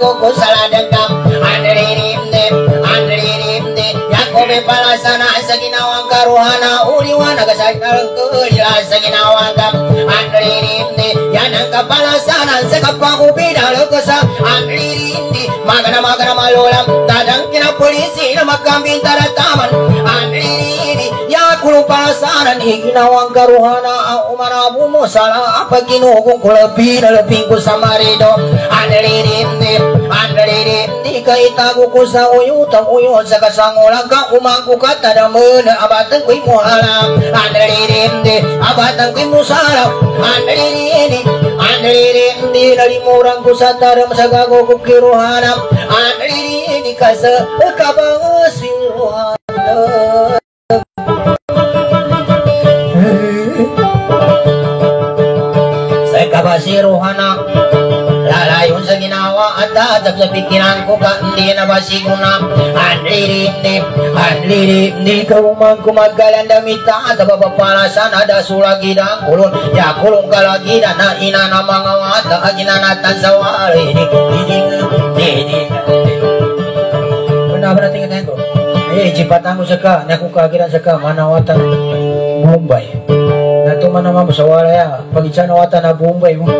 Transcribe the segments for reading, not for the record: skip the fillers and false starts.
Kuku salah dengkam Andri Yakobe palasana Saginawang karuhana Uliwana kasainar kelila Saginawang Andri Yanang kapalasana Sekapaku bidal kesa Andri Magana malolam Tadang kina polisi Nama kambing tada taman Andri Yakulu palasana Ginawang karuhana Umana bumo salah Apa kinukung kulebih Lebih ku samarido Andri kaitaku ku sa uyu tam uyu sa kasangulang ka umangku kata damen abatan kuy muhalam abatan kuy musalam andiri dari murang ku sataram sa gago ku kiruhanam andiri kasa kabang siruhan sa kabasiruhanam lalayun sa ginawa at tatap sa pikiran ko ka hindi na basiguna Andiri kaumang kumagalan damita at babapalasan ada sulagi ng kulon ya kulong kalagi na ina na mga wata aginanatan sa wari benar tinggal tayo jipatan ko sa ka naku kagiran sa ka manawatan Mumbai na tumanamam sa wala ya pag-icanawatan na Mumbai mo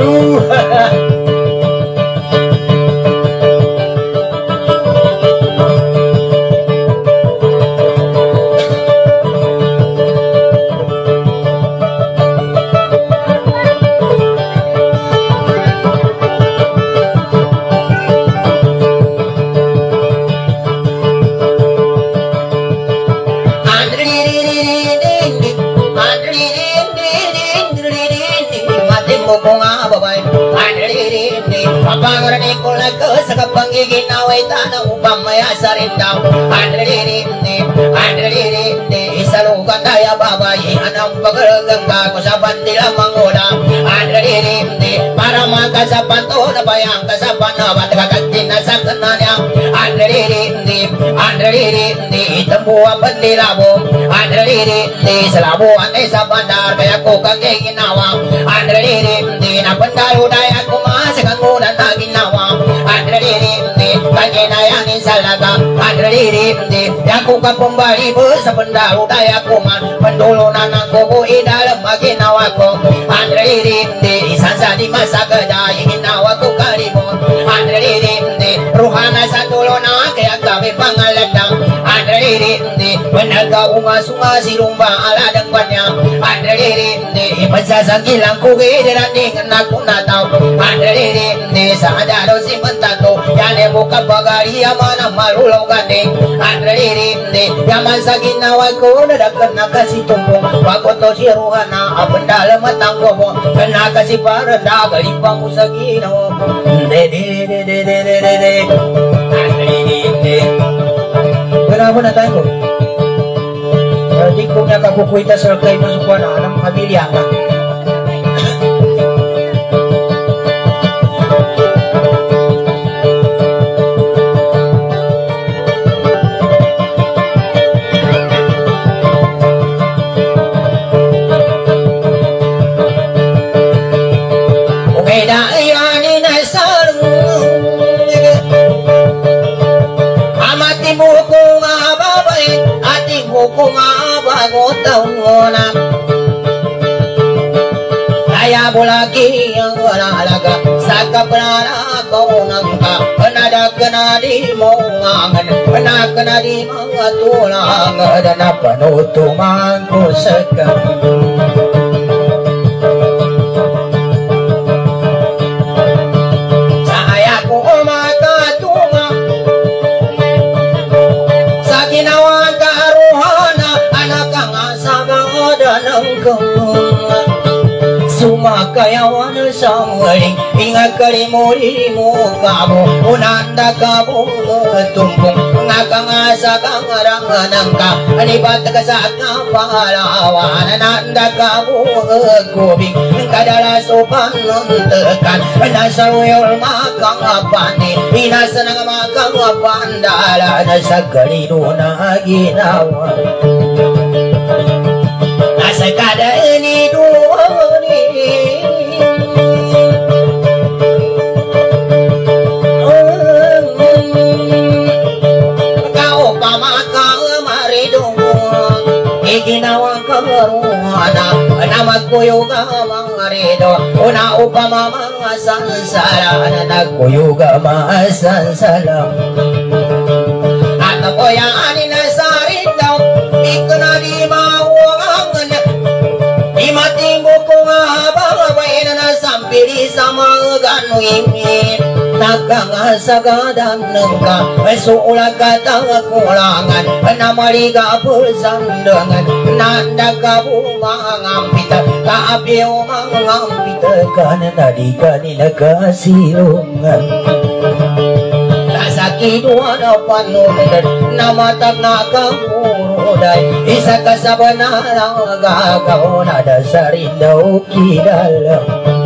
Pangorani ko lago sa kapangiging away tanang upang maya sa rindaw Andri isalukan daya babayi anang pagalagang ko sa bandila mangulang Andri para makasapan to na bayang kasapan na ba't kakatin na sa kananya Andri itambuang bandila mo Andri sa labuan ay sa bandar kaya ko kagay ginawa Andri na bandalo daya kumasagang ulan na ginawa Andri kaginayangin sa laga Andri yaku ka pembali sa bandalo daya kuman pendulo na ng kubo idalam maginawa ko Andri isang sa di masa kedai ginawa ko kalibon Andri ruhana sa tulo na kaya kami pangaladang Andri benar ka ungas-ungas rumba aladang kanya Andri pasasagilang kugi dirating aku natau Andri sa adaro si mentato yane buka bagari mana malulaw ganding Andri yaman sa ginawa ko nadakan na kasi tumbong pagoto si ruhana apun dalam matang ko mo kena kasi para dagalipang ko sa ginawa Kenapa na tayo? Di ko niya kakukwita sa kay masukuan ng pamilya ka. Kung abagot ang una kaya bulagi ang alaga sa kaprana ko nang ka panadag na di mo ngangan panak na di mga tulang na panutuman ko sa Sumakayawan sa muling ingat kalimuri mo kamo unanda ka mo tumpong ngakangasa kang aranganang ka anibat ka sa pangalawan nanda ka mo kubing kadala sopan nuntekan nasa uyol makang apani inasa ng makang apandala nasa kalido na ginawa nasa kada ini ito una upama mga sansara na nagkuyuga masansalam at ako yung aninasarin daw ikaw na di mahuwangan di matimbo ko nga habang abay na nasampili sa mga ganuimin nagkangasagadan ka ay suulag ka tang kulangan na maliga persandangan nanda bumangampita kaabiyo mangampita ka na nadiga nila kasilungan nasa kidwa na panunod na matag na kamuruday isa ka sa banalang gagaw na dasarin daw kidalang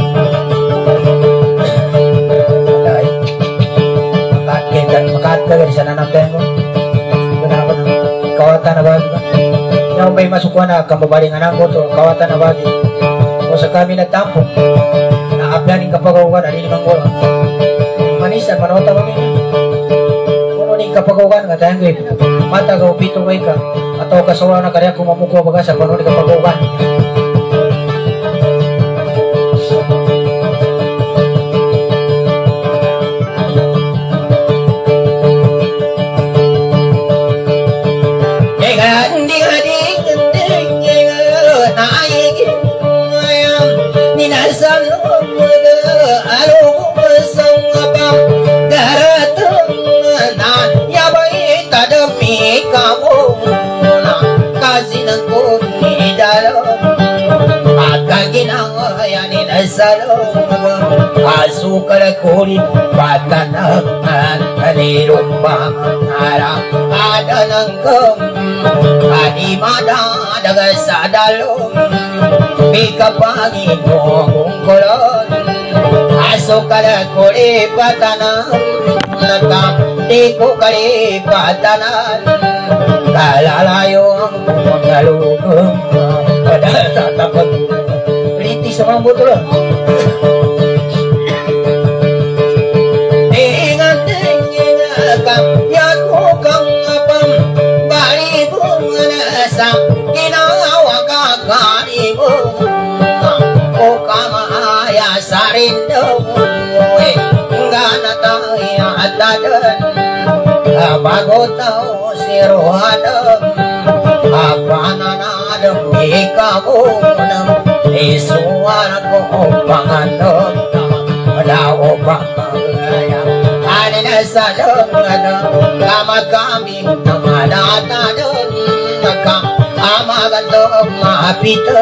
dan makatagal di sana natin mo. Kenapa na? Kawatan na ba? Yung may masukuan na kambabaling anak ko to, kawatan na ba? O sa kami nagtampo, naapyanin kapagawagan, alin naman ko. Manisan, manota mo nila. Kung ni kapagawagan, nga tayang grip, matagaw pito kay ka, ataw kasawa na kaya kumamukwa baga sa panon ni kapagawagan. Asukal kulit batanangan alirong pangarap ada nangkong adimada daga sa dalong bika Panginoong kulon asukal kulit batanan nakam di ko kalipatanan kalalayo ang pangalugong pada tatakot riti sa mga buto lang yaku kang apam bari bunga sa ginawa kakanibo o kamaya sarindo ngana tayo atadan bago tao sirohadam apananadam ikamunam isuara ko pangandam daw pangayam Salongan kama kami namanatanon naka amagandong mapita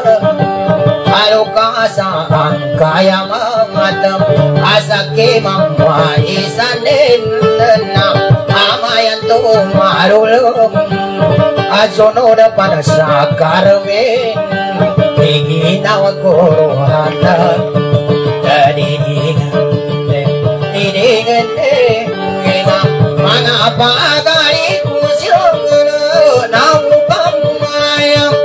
alukasaan kaya mangatam asake mamaisanin na amayan to marulong asunod pa sa karmen iginaw ko rohanan dadidigan mana pagari kusyong na upang mayang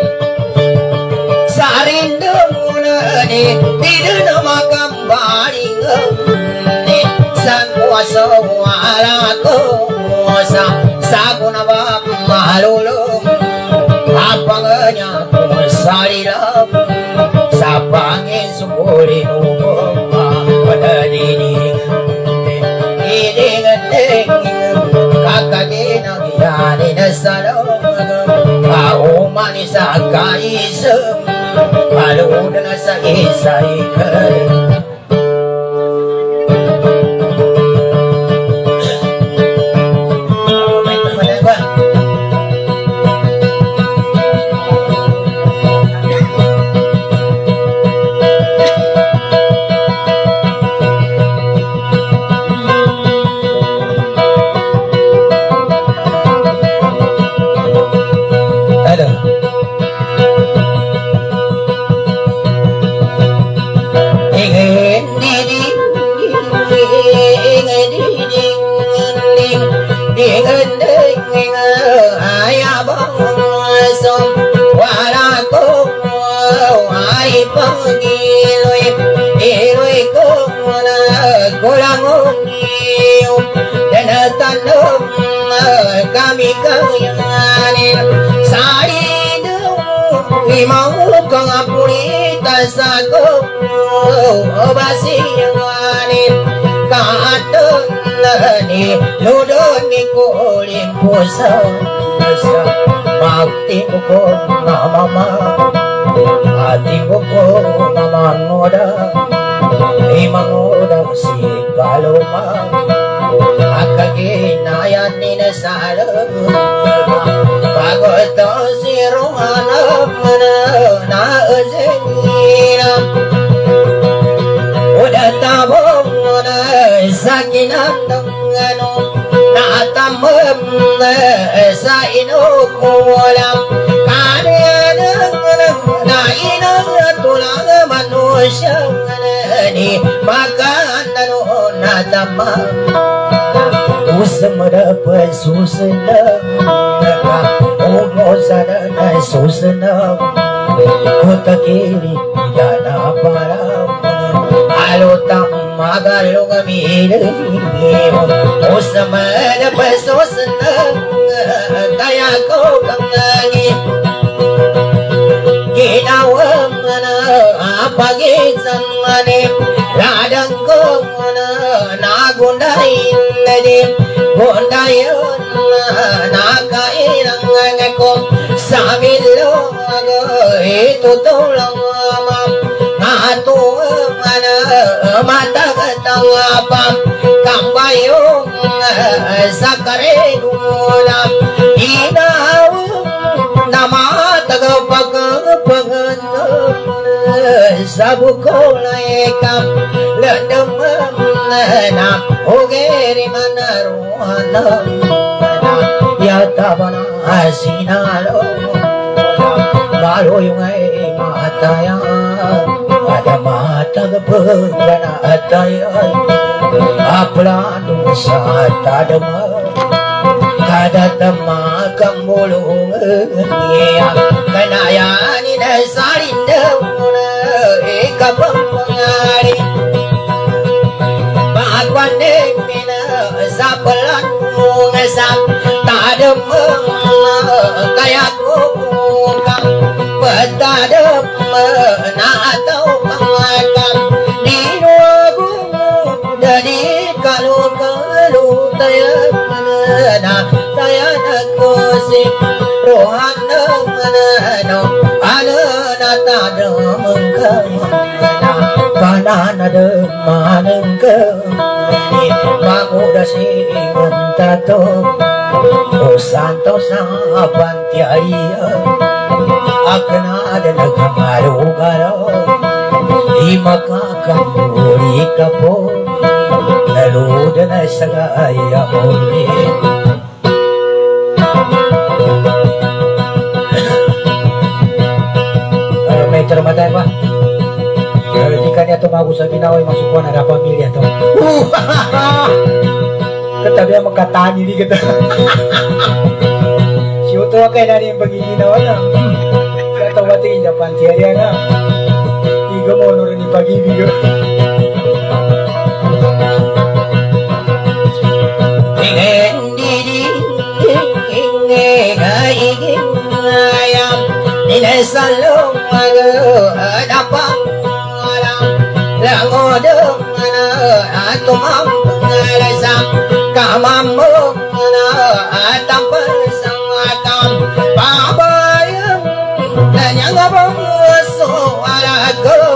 sarindong ni tidak na makambaling ni sang kuasa wala ko sa sago na ba malulong apang nya kusalila sa pangin sumulin upang padadinig kakaginang yani na salong kaumani sa kaisang palud na sa isay kami kayanin sari mau kang apurita sa ko basiyani kaatulani ludoni kulim pusau bakti ko mama hati ko mamangoda imangoda si paloma akaginayan ni nasalam bagoto si rohana na azenina udah tabong na sakinan dengano na tamam sa inukulam kadang na inang tulang manusia ni maka nano na tamam usam dapat susana umosana na susana kota kiri dana para alutam magalong amil usam dapat susana kaya ko kangi ginawang apagisan mani ladang ko nagundain nadi gundayon nakainang ko samilo itu tulang ngatu mata katawapam kambayong sakare gulam inaw nama tagapagpagan sabuko laikam ledemam na ogeri manaruana yatabana asinalo malo yung ay mataya ada mata gapagana ataya aplan sa tadama kada tama kamulung iya kanaya ni nasarinda ikapang mangari bagwane mina sapalan ngasam tadam kaya ko kam patadam na atau pangakam dinuagu dari kalau taya na taya na kosi rohana manano alana tadam kamana banana de manengke mamuda si mantato o santo sapantiaria akna de nagarugaro imakakamburi kapo naludana sagaya muli may termatay pa kalau ikannya tuh mau sa ginawa masuk ko na pamilya to katabi ang makatani di kita si uto kay na rin pag-ginawa na katawatin na pantiya na iga mo no rin ni pag-ibig nilasalong adapang langodong atumam ngalasam kamamong atampasang atam babayang nanyangabang suaragom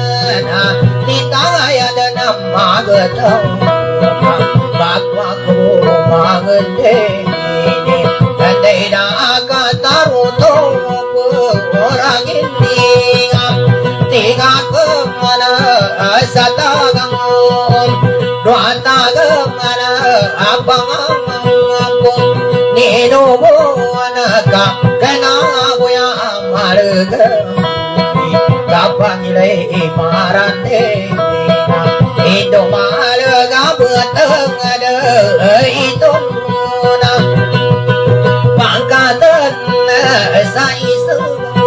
ditaya dan magatang bakwaku mangende tandai na akatarutong orang ini tiga kemana satagang dua tagamana abang abang nino monaka kena goya marga kapang ilai marande itu marga beteng ada itu na pangkatan saisu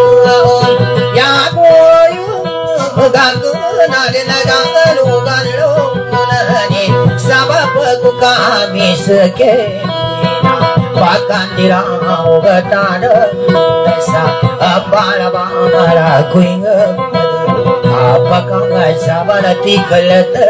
ya boyu gaguna de nagalu galu nani sabab ku kami seke pakan dirau betana sa apara bala kuing apakah sabarati kalata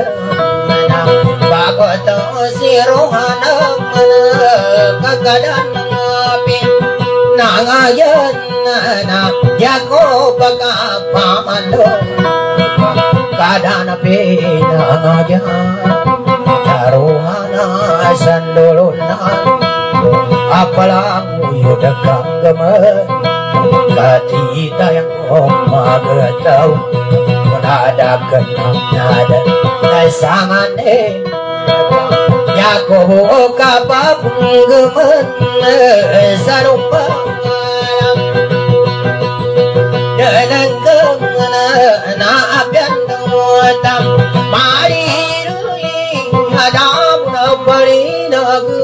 bagot sirohana kagadan api nangayan na yako baka pamando kadana pe nangayan taruhana sandolona apalang yudakang gaman katita yang magatau menadakan nada nasangan Yakobo kapapung gemen sarupa dalam kemana apian tam marirui adam naparina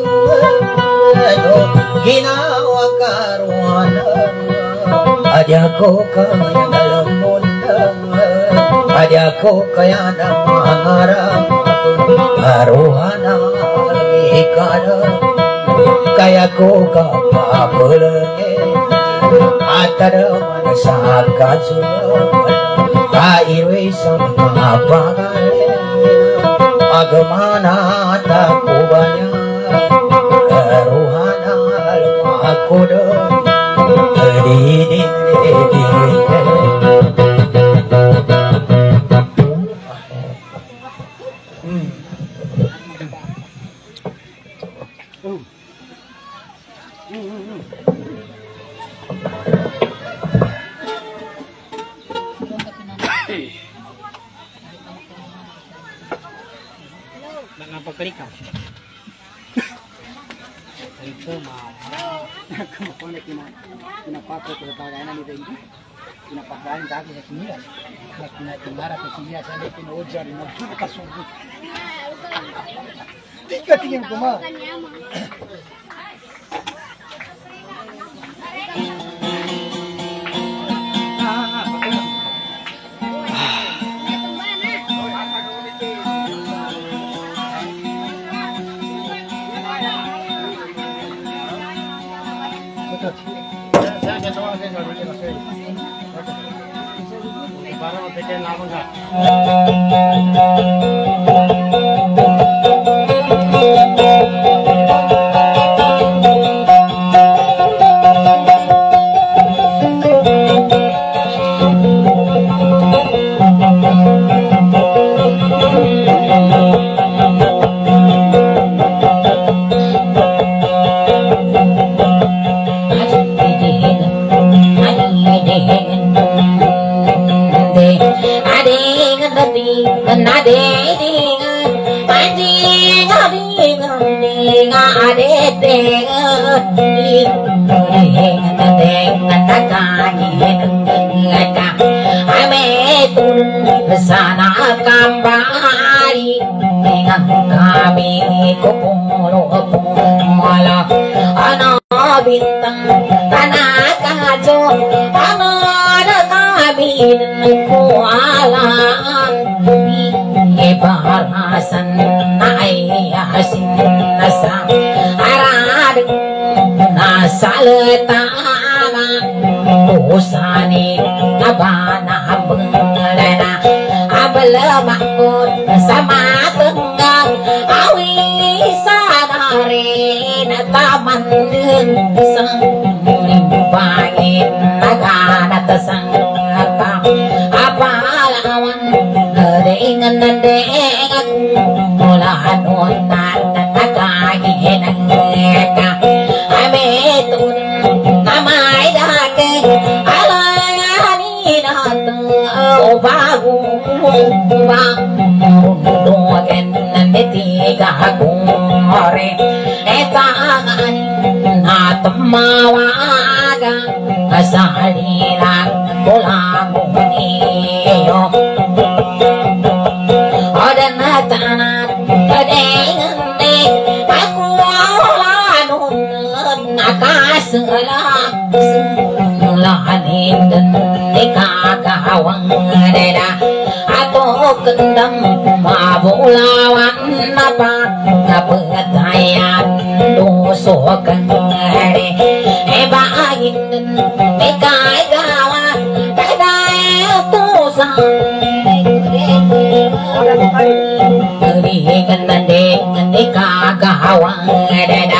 gemen ginawa karuana ajaku kaya dalam mundang ajaku kaya dalam mangarang aruhana ikada kaya ko kapapulenge atara manasa kacu kairwe sama pagale agamana takubanya aruhana makudo di Pagkarikaw. Ito kamakuha na kinapapot ko sa pagkainan nito hindi. Kinapakain dati sa sinila. Kinatimbara sa sinila sa nito pinoodya rin. Nakasugod. Di ka tingin ko ma. sana kambali dengan kami kupuro pumala ana bintang tanah kajo ana kami kualan ibarasan ayasin nasa arad nasaletama usani abana benglena abalamakot sama tenggang awi sadari nataman sang limpangin nagana tasang apa lawan dengan dengan mula nonan nagagi nangeka ametun namai dake alani natu bagu bang dogen netiga kumore etangani natmawaga asaliran kulamuni yo dan tanah dengan aku lanun nakasela selanin dan nikahawang deda atau kendang mabulawan apa kapetayan dosokan hari bayin nikah gawan kadai tusang awang dan